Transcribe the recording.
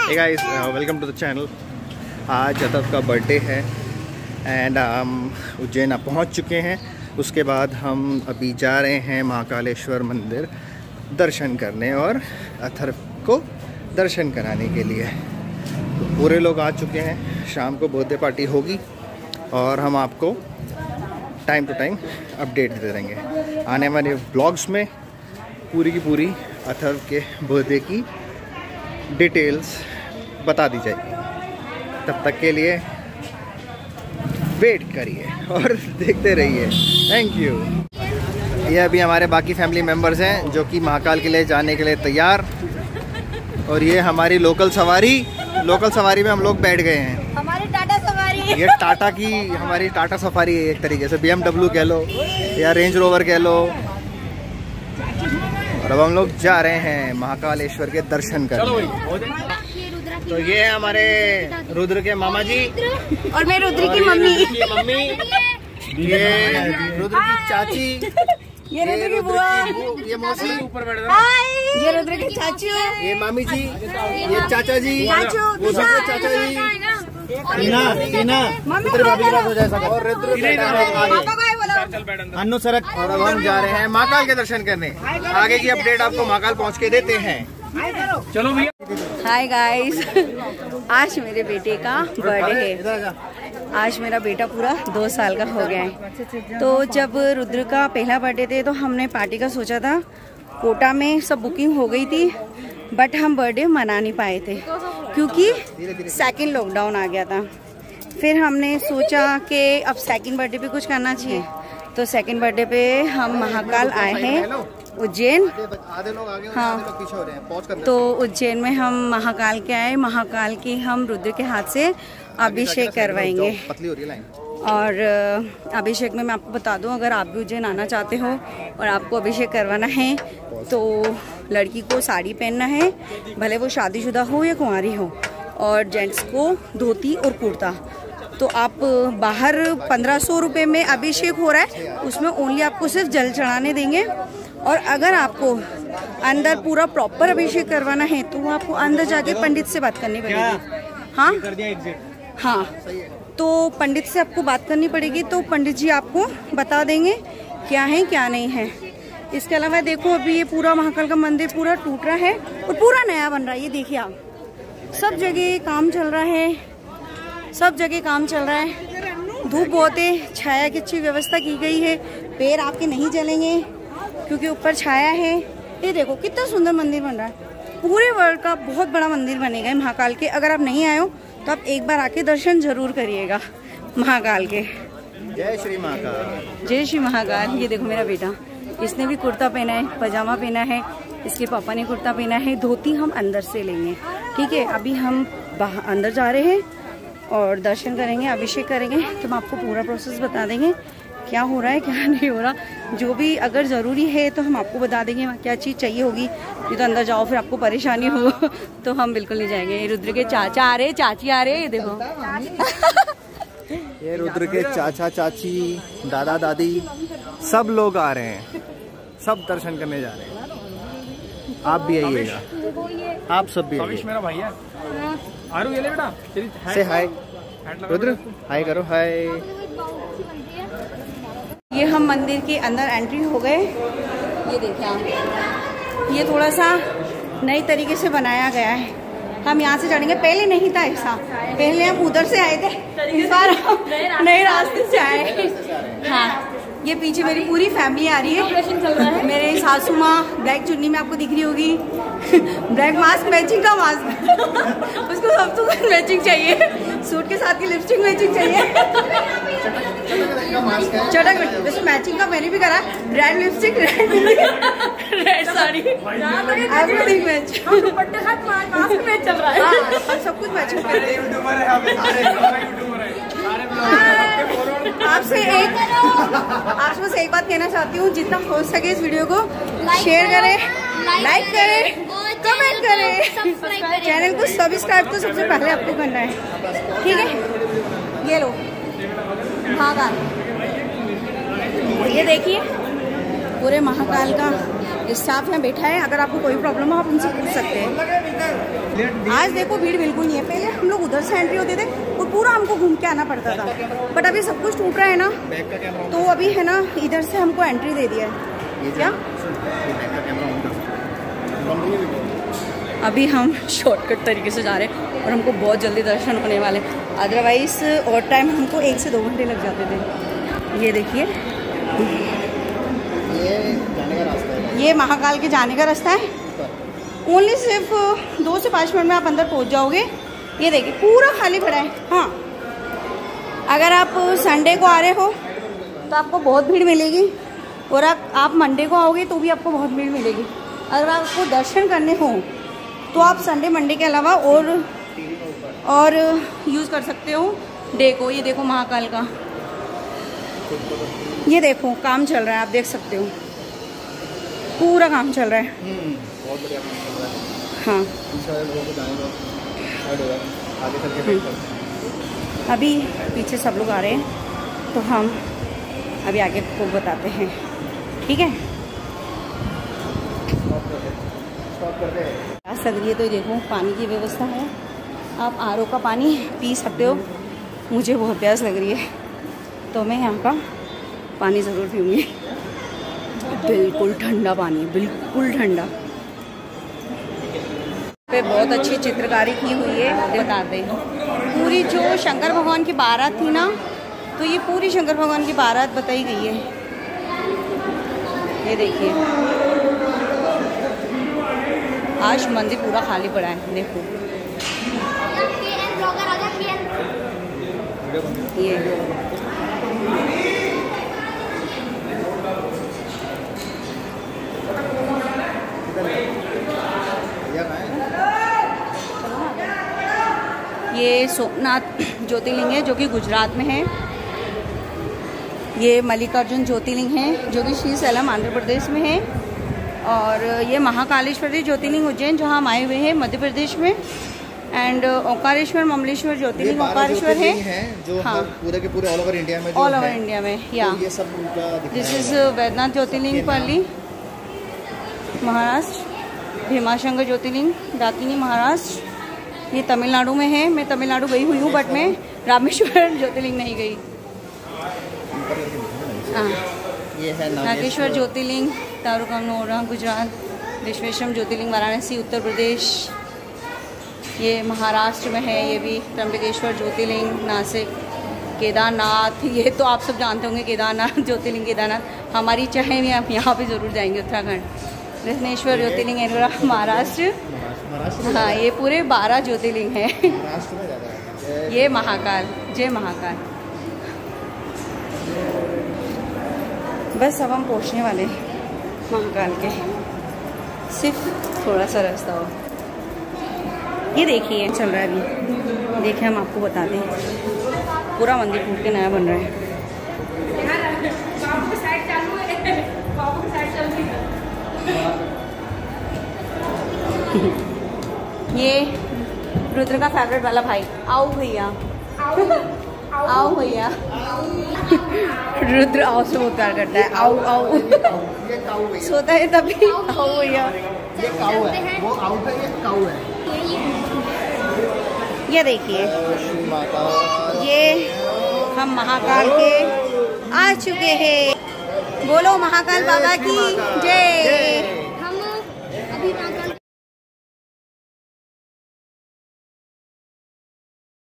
Hey guys, welcome to the channel. आज अतव का बर्थडे है एंड हम उज्जैन पहुंच चुके हैं। उसके बाद हम अभी जा रहे हैं महाकालेश्वर मंदिर दर्शन करने और अथर्व को दर्शन कराने के लिए। तो पूरे लोग आ चुके हैं। शाम को बर्थडे पार्टी होगी और हम आपको टाइम टू टाइम अपडेट देते रहेंगे। आने वाले ब्लॉग्स में पूरी की पूरी अथर्व के बर्थडे की डिटेल्स बता दी जाएगी। तब तक के लिए वेट करिए और देखते रहिए। Thank you. ये अभी हमारे बाकी फैमिली मेम्बर्स हैं जो कि महाकाल के लिए जाने के लिए तैयार। और ये हमारी लोकल सवारी में हम लोग बैठ गए हैं। हमारी टाटा सफारी। ये टाटा की हमारी टाटा सफारी है, एक तरीके से BMW कह लो या रेंज रोवर कह लो। और अब हम लोग जा रहे हैं महाकालेश्वर के दर्शन करने। तो ये है हमारे रुद्र के मामा जी और मैं रुद्र की मम्मी। ये रुद्र की चाची, ये रुद्र की बुआ, ये मौसी, ये रुद्र की चाचू, ये मामी जी, ये चाचा जी, वो दूसरे चाचा जी, टीना भाभी बात हो जाए। और रुद्र अन्नू सरक। और अब हम जा रहे हैं महाकाल के दर्शन करने। आगे की अपडेट आपको महाकाल पहुंच के देते हैं। चलो भैया। हाय गाइस, आज मेरे बेटे का बर्थडे है। आज मेरा बेटा पूरा 2 साल का हो गया है। तो जब रुद्र का पहला बर्थडे थे तो हमने पार्टी का सोचा था। कोटा में सब बुकिंग हो गई थी बट हम बर्थडे मना नहीं पाए थे क्योंकि सेकंड लॉकडाउन आ गया था। फिर हमने सोचा कि अब सेकंड बर्थडे पे कुछ करना चाहिए। तो सेकंड बर्थडे पे हम महाकाल आए हैं उज्जैन। हाँ, तो उज्जैन में हम महाकाल के आए। महाकाल की हम रुद्र के हाथ से अभिषेक करवाएंगे। और अभिषेक में मैं आपको बता दूं, अगर आप भी उज्जैन आना चाहते हो और आपको अभिषेक करवाना है तो लड़की को साड़ी पहनना है, भले वो शादीशुदा हो या कुंवारी हो। और जेंट्स को धोती और कुर्ता। तो आप बाहर 1500 रुपये में अभिषेक हो रहा है, उसमें ओनली आपको सिर्फ जल चढ़ाने देंगे। और अगर आपको अंदर पूरा प्रॉपर अभिषेक करवाना है तो आपको अंदर जाके पंडित से बात करनी पड़ेगी। हाँ, तो पंडित से आपको बात करनी पड़ेगी। तो पंडित जी आपको बता देंगे क्या है क्या नहीं है। इसके अलावा देखो, अभी ये पूरा महाकाल का मंदिर पूरा टूट रहा है और पूरा नया बन रहा है। ये देखिए आप, सब जगह काम चल रहा है, सब जगह काम चल रहा है। धूप बहुत है, छाया की अच्छी व्यवस्था की गई है। पैर आपके नहीं जलेंगे क्योंकि ऊपर छाया है। ये देखो कितना सुंदर मंदिर बन रहा है। पूरे वर्ल्ड का बहुत बड़ा मंदिर बनेगा महाकाल के। अगर आप नहीं आए हो तो आप एक बार आके दर्शन जरूर करिएगा महाकाल के। जय श्री महाकाल। जय श्री महाकाल। ये देखो मेरा बेटा, इसने भी कुर्ता पहना है, पजामा पहना है, इसके पापा ने कुर्ता पहना है। धोती हम अंदर से लेंगे, ठीक है। अभी हम अंदर जा रहे हैं और दर्शन करेंगे, अभिषेक करेंगे। तो हम आपको पूरा प्रोसेस बता देंगे क्या हो रहा है क्या नहीं हो रहा। जो भी अगर ज़रूरी है तो हम आपको बता देंगे क्या चीज़ चाहिए होगी। ये तो अंदर जाओ फिर आपको परेशानी हो तो हम बिल्कुल नहीं जाएंगे। ये रुद्र के चाचा आ रहे, चाची आ रहे, ये देखो ये रुद्र के चाचा चाची, दादा दादी सब लोग आ रहे हैं, सब दर्शन करने जा रहे हैं। आप भी आइएगा, आप सब भी आइए। मेरा भाई है आरू, ये ले बेटा से हाय रुद्र, हाय करो, हाय। ये हम मंदिर के अंदर एंट्री हो गए। ये देखिए आप, ये थोड़ा सा नई तरीके से बनाया गया है। हम यहाँ से चढ़ेंगे, पहले नहीं था ऐसा। पहले हम उधर से आए थे, इस बार हम नए रास्ते से आए। हाँ, ये पीछे मेरी पूरी फैमिली आ रही है। मेरे सासू माँ ब्लैक चुन्नी में आपको दिख रही होगी। ब्लैक मास्क, मैचिंग का मास्क उसको सब तो मैचिंग चाहिए, सूट के साथ की लिपस्टिक मैचिंग चाहिए। चटक वैसे मैचिंग का मैंने भी करा, red lipstick, red sari, everything match. Match चल रहा है। हाँ, सब कुछ मैचिंग कर रहे हैं। आपसे बस एक बात कहना चाहती हूँ, जितना हो सके इस वीडियो को शेयर करें, लाइक करें, कमेंट करें, चैनल को सब्सक्राइब तो सबसे पहले आपको करना है, ठीक है। ये लो महाकाल, ये देखिए पूरे महाकाल का स्टाफ यहाँ बैठा है, अगर आपको कोई प्रॉब्लम हो आप उनसे पूछ सकते हैं। आज देखो भीड़ बिल्कुल नहीं है। पहले हम लोग उधर से एंट्री होते थे और पूरा हमको घूम के आना पड़ता था, बट अभी सब कुछ टूट रहा है ना, तो अभी है ना इधर से हमको एंट्री दे दिया है। क्या अभी हम शॉर्टकट तरीके से जा रहे हैं और हमको बहुत जल्दी दर्शन होने वाले, अदरवाइज और टाइम हमको 1 से 2 घंटे लग जाते थे। ये देखिए, ये जाने का रास्ता है, ये महाकाल के जाने का रास्ता है। ओनली सिर्फ 2 से 5 मिनट में आप अंदर पहुंच जाओगे। ये देखिए पूरा खाली पड़ा है। हाँ, अगर आप संडे को आ रहे हो तो आपको बहुत भीड़ मिलेगी, और आप मंडे को आओगे तो भी आपको बहुत भीड़ मिलेगी। अगर आपको दर्शन करने हो तो आप संडे मंडे के अलावा और यूज़ कर सकते हो डे को। ये देखो महाकाल का, ये देखो काम चल रहा है, आप देख सकते हो पूरा काम चल रहा है। बहुत बढ़िया काम चल रहा है। हाँ, अभी पीछे सब लोग आ रहे हैं तो हम अभी आगे को बताते हैं, ठीक है। प्यास लग रही है तो देखो पानी की व्यवस्था है, आप आरओ का पानी पी सकते हो। मुझे बहुत प्यास लग रही है तो मैं यहाँ का पानी ज़रूर पीऊँगी। बिल्कुल ठंडा पानी, बिल्कुल ठंडा। पे बहुत अच्छी चित्रकारी की हुई है, बताते हैं। पूरी जो शंकर भगवान की बारात थी ना, तो ये पूरी शंकर भगवान की बारात बताई गई है। ये देखिए, आज मंदिर पूरा खाली पड़ा है, देखो। ये ये सोमनाथ ज्योतिर्लिंग है जो कि गुजरात में है। ये मल्लिकार्जुन ज्योतिर्लिंग है जो कि श्री सैलम आंध्र प्रदेश में है। और ये महाकालेश्वरी ज्योतिर्लिंग उज्जैन जहाँ हम आए हुए हैं मध्य प्रदेश में। एंड ओंकारेश्वर ममलेश्वर ज्योतिर्लिंग ओंकारेश्वर है जो हाँ पूरे के पूरे ऑल ओवर इंडिया में, ऑल ओवर इंडिया में। या ये सब दिस इज वैद्यनाथ ज्योतिर्लिंग पाली महाराष्ट्र, भीमाशंकर ज्योतिर्लिंग दाकिनी महाराष्ट्र, ये तमिलनाडु में है। मैं तमिलनाडु गई हुई हूँ बट मैं रामेश्वर ज्योतिर्लिंग नहीं गई। हाँ, ये है नागेश्वर ज्योतिर्लिंग तारुकानोरा गुजरात, विश्वेश्वरम ज्योतिर्लिंग वाराणसी उत्तर प्रदेश, ये महाराष्ट्र में है। ये भी त्र्यंबकेश्वर ज्योतिर्लिंग नासिक, केदारनाथ, ये तो आप सब जानते होंगे केदारनाथ ज्योतिर्लिंग केदारनाथ हमारी चाहे भी आप यहाँ पे ज़रूर जाएंगे। उत्तराखंड दक्षिणेश्वर ज्योतिर्लिंग एनोरा महाराष्ट्र। हाँ, ये पूरे 12 ज्योतिर्लिंग हैं। ये महाकाल, जय महाकाल। बस अब हम पहुँचने वाले महाकाल के, सिर्फ थोड़ा सा रास्ता हो। ये देखिए चल रहा है अभी, देखिए हम आपको बता दें पूरा मंदिर टूट के नया बन रहा है। ये रुद्र का फेवरेट वाला भाई, आओ भैया, आओ भैया। रुद्र आओ से बहुत प्यार करता है, आओ आओ सोता है तभी आओ भैया। ये काऊ है, वो आउट है, ये काऊ है। ये देखिए, ये हम महाकाल के आ चुके हैं। बोलो महाकाल बाबा की जय।